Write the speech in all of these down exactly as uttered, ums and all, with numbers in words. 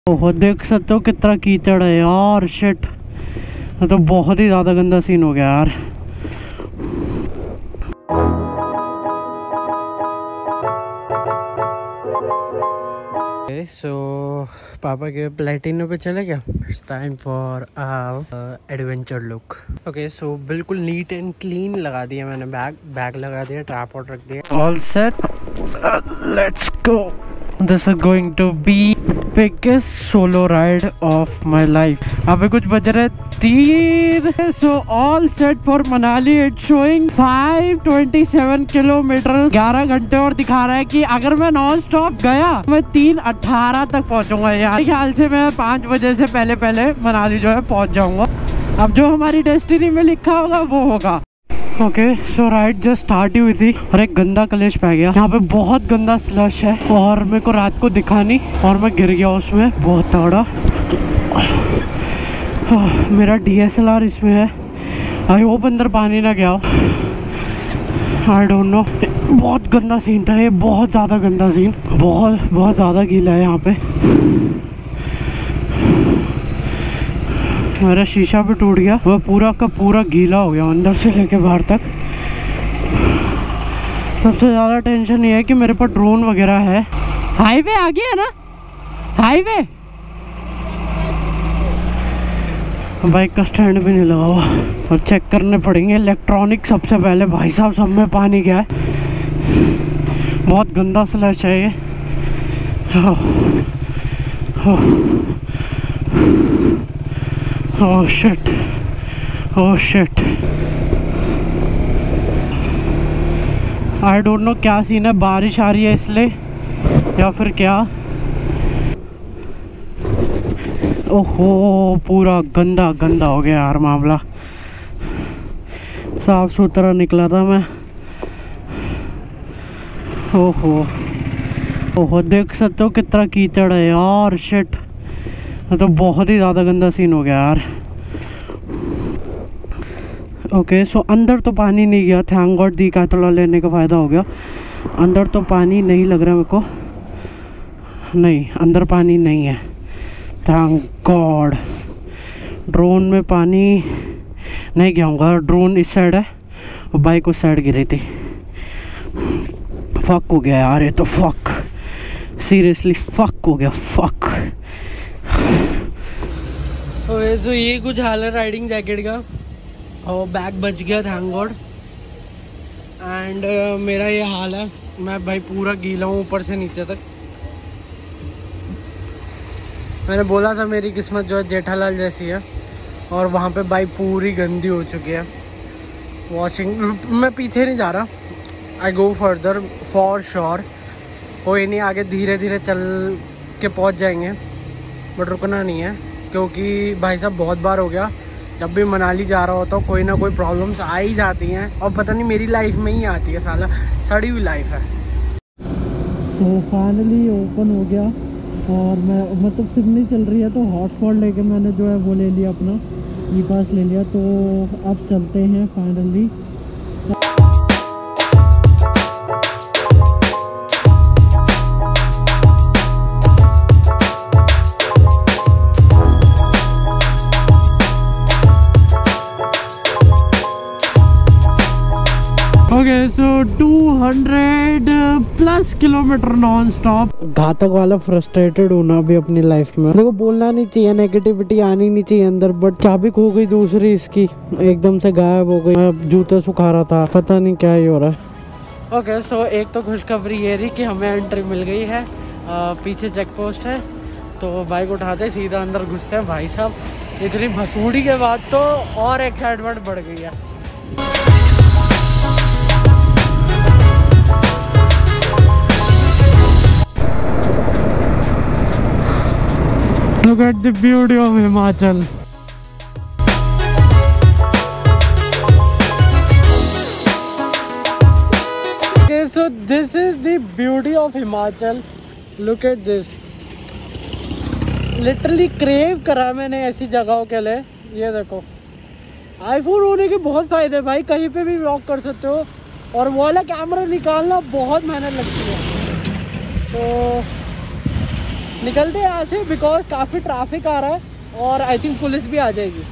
ओहो देख सकते हो कितना कीचड़ है यार, शिट। तो बहुत ही ज़्यादा गंदा सीन हो गया यार। सो so, पापा के प्लेटिनो पे चले क्या? It's time for adventure look. Okay so बिल्कुल नीट एंड क्लीन लगा दिया मैंने, बैग बैग लगा दिया, ट्राइपॉड रख दिया, all set, let's go. This is going to be biggest solo ride of my life. अभी कुछ बज रहे तीन। So all set for Manali. It's showing five twenty seven kilometre, ग्यारह घंटे और दिखा रहा है कि अगर मैं नॉन स्टॉप गया मैं तीन अठारह तक पहुंचूंगा यार। ख्याल से मैं पाँच बजे से पहले पहले मनाली जो है पहुंच जाऊंगा। अब जो हमारी डेस्टिनी में लिखा होगा वो होगा। Okay so ride just start ही हुई थी और एक गंदा कलेश पै गया। यहाँ पे बहुत गंदा स्लश है और मेरे को रात को दिखा नहीं और मैं गिर गया उसमें बहुत तगड़ा। मेरा डी एस एल आर इसमें है, आई होप अंदर पानी ना गया हो, आई डोंट नो। बहुत गंदा सीन था ये, बहुत ज़्यादा गंदा सीन, बहुत बहुत ज़्यादा गीला है यहाँ पे। मेरा शीशा भी टूट गया, वो पूरा का पूरा गीला हो गया अंदर से लेके बाहर तक। सबसे ज़्यादा टेंशन ये है कि मेरे पास ड्रोन वगैरह है। हाईवे आ गया है ना, हाईवे। बाइक का स्टैंड भी नहीं लगा हुआ और चेक करने पड़ेंगे इलेक्ट्रॉनिक सबसे पहले। भाई साहब सब में पानी गया है, बहुत गंदा स्लश है ये। Oh shit, oh shit. I don't know क्या सीन है, बारिश आ रही है इसलिए या फिर क्या। ओहो पूरा गंदा गंदा हो गया यार मामला। साफ सुथरा निकला था मैं। ओहो ओहो देख सकते हो कितना कीचड़ है यार, शिट। तो बहुत ही ज़्यादा गंदा सीन हो गया यार। ओके सो अंदर तो पानी नहीं गया, थैंक गॉड। दी का थोड़ा लेने का फ़ायदा हो गया। अंदर तो पानी नहीं लग रहा मेरे को, नहीं अंदर पानी नहीं है, थैंक गॉड। ड्रोन में पानी नहीं गया होगा, ड्रोन इस साइड है और बाइक उस साइड गिरी थी। फक हो गया यार ये तो, फक सीरियसली फक हो गया, फक। तो ये कुछ हाल है राइडिंग जैकेट का और बैग बच गया थैंक गॉड। एंड uh, मेरा ये हाल है, मैं भाई पूरा गीला हूँ ऊपर से नीचे तक। मैंने बोला था मेरी किस्मत जो है जेठालाल जैसी है और वहाँ पे बाइक पूरी गंदी हो चुकी है। वॉशिंग, मैं पीछे नहीं जा रहा, I go further for sure. कोई नहीं, आगे धीरे धीरे चल के पहुँच जाएंगे, बट रुकना नहीं है क्योंकि भाई साहब बहुत बार हो गया जब भी मनाली जा रहा होता हूँ कोई ना कोई प्रॉब्लम्स आ ही जाती हैं और पता नहीं मेरी लाइफ में ही आती है, साला सड़ी हुई लाइफ है। तो फाइनली ओपन हो गया और मैं मतलब सिग्नल चल रही है तो हॉटस्पॉट लेके मैंने जो है वो ले लिया, अपना ई पास ले लिया। तो अब चलते हैं finally. Okay so two hundred plus kilometre non stop. घातक वाला फ्रस्ट्रेटेड होना भी अपनी लाइफ में, देखो बोलना नहीं चाहिए, नेगेटिविटी आनी नहीं चाहिए अंदर, बट चाबी खो गई दूसरी इसकी, एकदम से गायब हो गई। मैं जूते सुखा रहा था, पता नहीं क्या ही हो रहा है। ओके सो एक तो खुशखबरी ये रही कि हमें एंट्री मिल गई है, आ, पीछे चेक पोस्ट है तो बाइक उठाते सीधा अंदर घुसते हैं। भाई साहब इतनी भसूड़ी के बाद तो और एक्साइटमेंट बढ़ गई है। Look at the beauty of Himachal. Okay, so this is the beauty of Himachal. Look at this. Literally crave करा मैंने ऐसी जगहों के लिए। ये देखो, आईफोन होने के बहुत फायदे भाई, कहीं पे भी व्लॉग कर सकते हो और वो वाला कैमरा निकालना बहुत मेहनत लगती है। तो निकलते हैं यहाँ से बिकॉज काफ़ी ट्रैफिक आ रहा है और आई थिंक पुलिस भी आ जाएगी।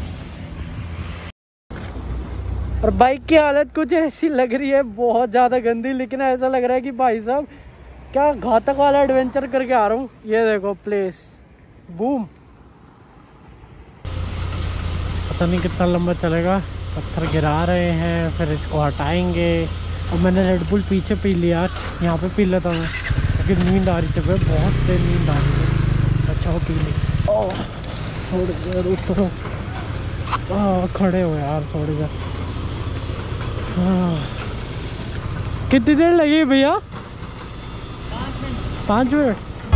और बाइक की हालत कुछ ऐसी लग रही है, बहुत ज़्यादा गंदी, लेकिन ऐसा लग रहा है कि भाई साहब क्या घातक वाला एडवेंचर करके आ रहा हूँ। ये देखो प्लेस, बूम, पता नहीं कितना लंबा चलेगा। पत्थर गिरा रहे हैं, फिर इसको हटाएंगे। और मैंने रेड बुल पीछे पी लिया यार, यहाँ पे पी लेता मैं क्योंकि नींद आ रही थी, बहुत देर नींद आ रही थी। अच्छा वो पी ली। ओह थोड़ी देर उतरो, खड़े हो यार थोड़ी देर। कितनी देर लगी भैया? पाँच मिनट।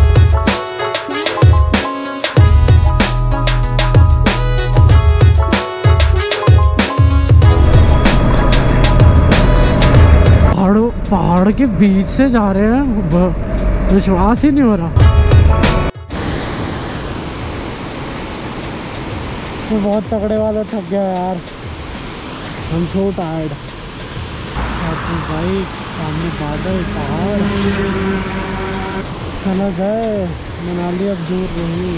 पहाड़ों पहाड़ के बीच से जा रहे हैं, विश्वास ही नहीं हो रहा। वो बहुत तगड़े वाला थक गया यार, हम सो टायर्ड। भाई सामने बादल, पहाड़, चला गए मनाली, अब दूर नहीं।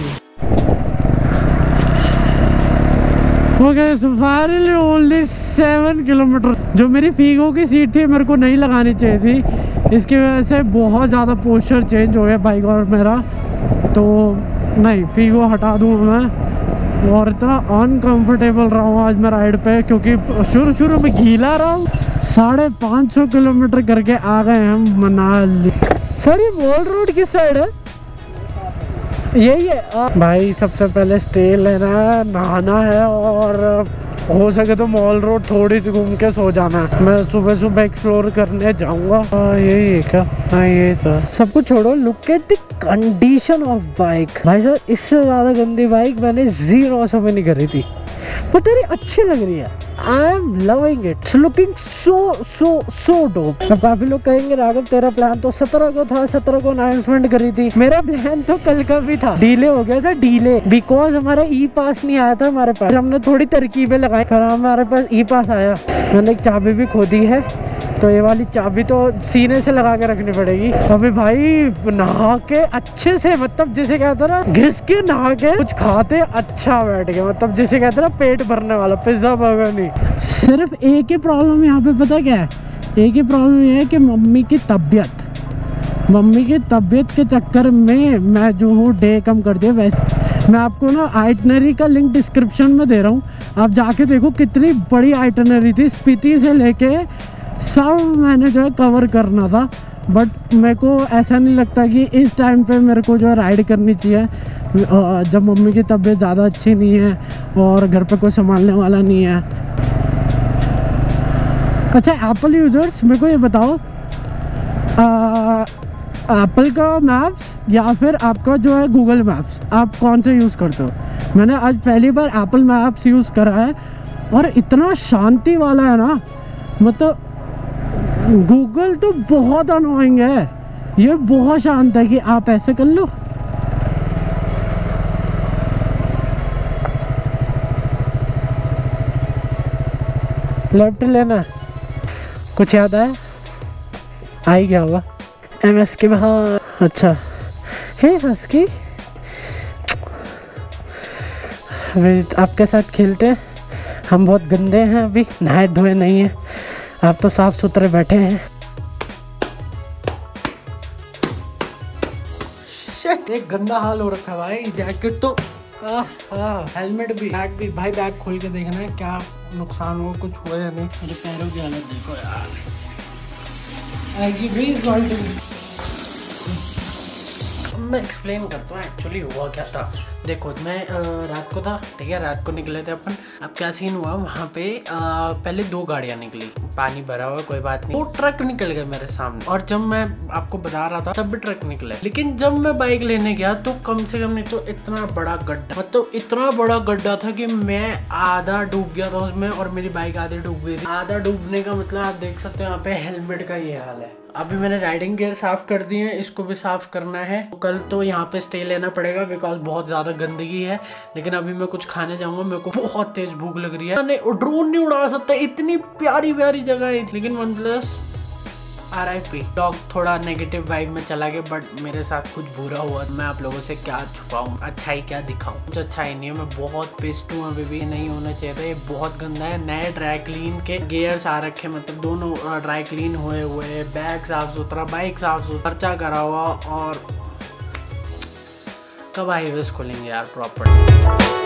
हो गए फाइनली ओनली सेवन किलोमीटर। जो मेरी फीगो की सीट थी मेरे को नहीं लगानी चाहिए थी, इसकी वजह से बहुत ज़्यादा पोस्चर चेंज हो गया बाइक और मेरा, तो नहीं फीगो हटा दूँ मैं। और इतना अनकंफर्टेबल रहा हूँ आज मैं राइड पे, क्योंकि शुरू शुरू में गीला रहा हूँ। साढ़े पाँच सौ किलोमीटर करके आ गए हम मनाली। सर ये मॉल रोड किस साइड है? यही है भाई। सबसे पहले स्टे लेना है, नहाना है, और हो सके तो मॉल रोड थोड़ी सी घूम के सो जाना है। मैं सुबह सुबह एक्सप्लोर करने जाऊंगा। यही है क्या? हाँ ये तो सब कुछ छोड़ो, look at the condition of bike. भाई साहब इससे ज्यादा गंदी बाइक मैंने जी मौसम में नहीं करी थी, बट यार अच्छी लग रही है। I am loving it, it's looking so so so dope. अब काफी लोग कहेंगे राघव तेरा प्लान तो सत्रह को था, सत्रह को अनाउंसमेंट करी थी। मेरा प्लान तो कल का भी था, डीले हो गया था, डीले बिकॉज हमारा ई पास नहीं आया था हमारे पास। हमने थोड़ी तरकीबें लगाई, फिर हमारे पास ई पास आया। मैंने एक चाबी भी खो दी है, तो ये वाली चाबी तो सीने से लगा के रखनी पड़ेगी। अभी भाई नहा के अच्छे से, मतलब जिसे कहते ना घिस के नहा के कुछ खाते अच्छा बैठ गया, मतलब जिसे कहते ना पेट भरने वाला, पिज्जा बर्गर नहीं। सिर्फ एक ही प्रॉब्लम यहाँ पे पता क्या है? एक ही प्रॉब्लम ये है कि मम्मी की तबीयत मम्मी की तबीयत के चक्कर में मैं जो हूँ डे कम कर दिया। वैसे मैं आपको ना आइटनरी का लिंक डिस्क्रिप्शन में दे रहा हूँ, आप जाके देखो कितनी बड़ी आइटनरी थी। स्पीति से लेके सब मैंने जो है कवर करना था, बट मेरे को ऐसा नहीं लगता कि इस टाइम पे मेरे को जो है राइड करनी चाहिए, जब मम्मी की तबीयत ज़्यादा अच्छी नहीं है और घर पे कोई संभालने वाला नहीं है। अच्छा एप्पल यूज़र्स मेरे को ये बताओ, एप्पल का मैप्स या फिर आपका जो है गूगल मैप्स, आप कौन सा यूज़ करते हो? मैंने आज पहली बार एप्पल मैप्स यूज़ करा है और इतना शांति वाला है ना, मतलब गूगल तो बहुत अनोइंग है, ये बहुत शांत है कि आप ऐसे कर लो। लेफ्ट लेना, कुछ याद आया? आ ही गया होगा। एम एस के बाहर। अच्छा हे हस्की, आपके साथ खेलते हैं, हम बहुत गंदे हैं, अभी नहाए धोए नहीं है, आप तो साफ सुथरे बैठे हैं। शिट, एक गंदा हाल हो रखा है भाई। जैकेट तो आ, आ, हेलमेट भी, बैग भी। भाई बैग खोल के देखना है क्या नुकसान हो, कुछ हुआ या नहीं। मेरे पैरों की हालत देखो यार, आएगी भी इस बाल्टी में। मैं एक्सप्लेन करता हूँ एक्चुअली हुआ क्या था। देखो मैं आ, रात को था, ठीक है, रात को निकले थे अपन। अब क्या सीन हुआ वहाँ पे, आ, पहले दो गाड़ियाँ निकली, पानी भरा हुआ, कोई बात नहीं। वो ट्रक निकल गए मेरे सामने, और जब मैं आपको बता रहा था तब भी ट्रक निकले। लेकिन जब मैं बाइक लेने गया तो कम से कम नहीं तो इतना बड़ा गड्ढा, मतलब इतना बड़ा गड्ढा था कि मैं आधा डूब गया था उसमें, और मेरी बाइक आधी डूब गई थी। आधा डूबने का मतलब आप देख सकते हो यहाँ पे हेलमेट का ये हाल है। अभी मैंने राइडिंग गियर साफ कर दिए हैं, इसको भी साफ करना है। कल तो यहाँ पे स्टे लेना पड़ेगा बिकॉज बहुत ज्यादा गंदगी है। लेकिन अभी मैं कुछ खाने जाऊंगा, मेरे को बहुत तेज भूख लग रही है। मैंने ड्रोन नहीं उड़ा सकता, इतनी प्यारी प्यारी जगह है। लेकिन one plus R I P. Dog थोड़ा नेगेटिव वाइब में चला गया, बट मेरे साथ कुछ बुरा हुआ। मैं आप लोगों से क्या छुपाऊं, अच्छा ही क्या दिखाऊं, कुछ अच्छा ही नहीं है। मैं बहुत पिस्ड हूँ, अभी भी नहीं होना चाहिए था। ये बहुत गंदा है। नए ड्राई क्लीन के गियर्स आ रखे, मतलब दोनों ड्राई क्लीन हुए हुए, बैग साफ सुथरा, बाइक साफ सुथरा, खर्चा करा हुआ। और कब हाईवेज खोलेंगे यार प्रॉपर।